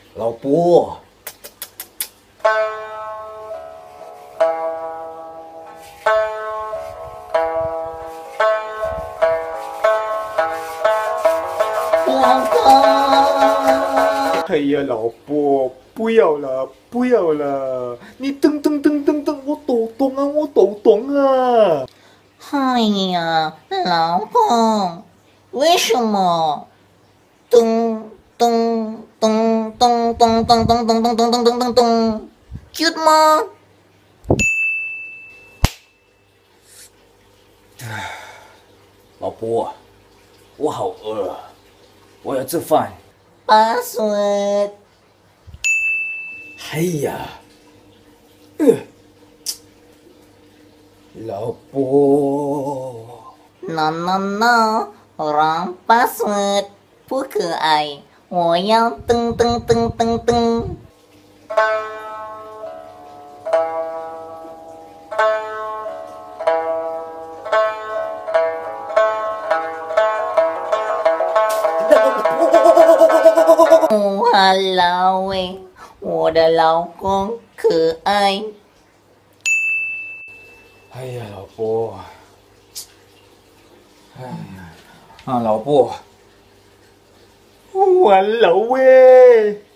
老婆， 老公， 哎呀，老婆，不要了，不要了！你等等等等等，我抖动啊，我抖动啊！ 哎呀，老公，为什么？咚咚咚咚咚咚咚咚咚咚咚咚咚咚，就吗？ 老婆，我好饿，我要吃饭。 八岁， 哎呀，老婆， no no no，orang password 不可爱，我要噔噔噔噔噔。哇啦喂，我的老公可爱。 哎呀，老婆，哎呀，啊，老婆，完了喂！